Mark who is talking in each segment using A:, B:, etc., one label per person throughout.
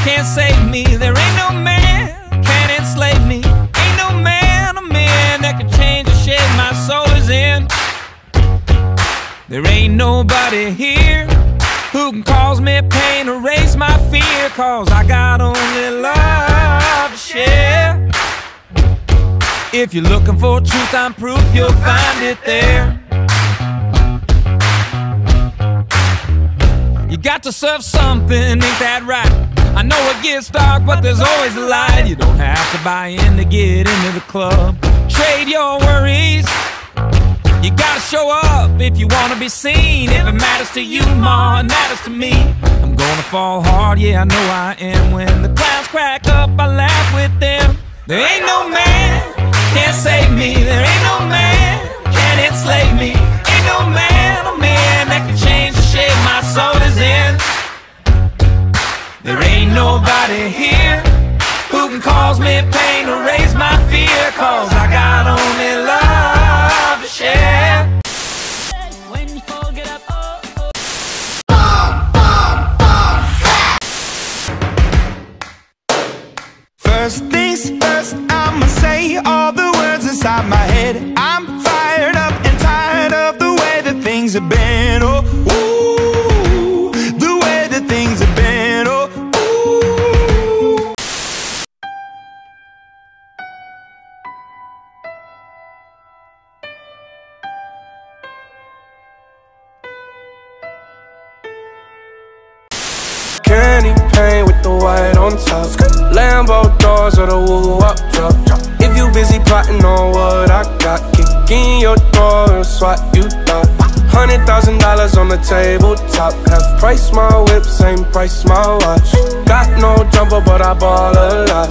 A: can't save me. There ain't no man can enslave me. Ain't no man or man that can change the shape my soul is in. There ain't nobody here who can cause me pain, erase my fear, cause I got only love to share. If you're looking for truth, I'm proof, you'll find it there. You got to serve something, ain't that right? I know it gets dark, but there's always a light. You don't have to buy in to get into the club. Trade your worries. You gotta show up if you wanna be seen. If it matters to you more, it matters to me. I'm gonna fall hard, yeah, I know I am. When the clouds crack up, I laugh with them. There ain't no man can't save me. There ain't no man can enslave me. Ain't no man or man that can change the shape my soul is in. There ain't nobody here who can cause me pain, erase my fear, cause I got only love to share. When you get up,
B: First things first, I'ma say all the words inside my head. I'm fired up and tired of the way that things have been. Oh, ooh, the way that things have been. Oh, ooh.
C: Candy paint with the white on top. Lambo doors or the woo-wop drop. If you busy plotting on what I got, kick in your door and swat you thought. $100,000 on the tabletop. Half price my whip, same price my watch. Got no jumper but I ball a lot.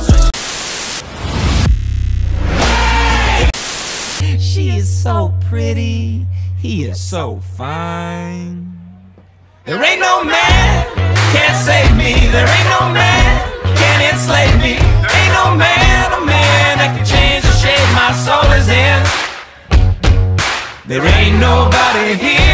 A: she is so pretty, he is so fine. There ain't no man can't save me. There ain't no man can enslave me. There ain't no man or man that can change the shape my soul is in. There ain't nobody here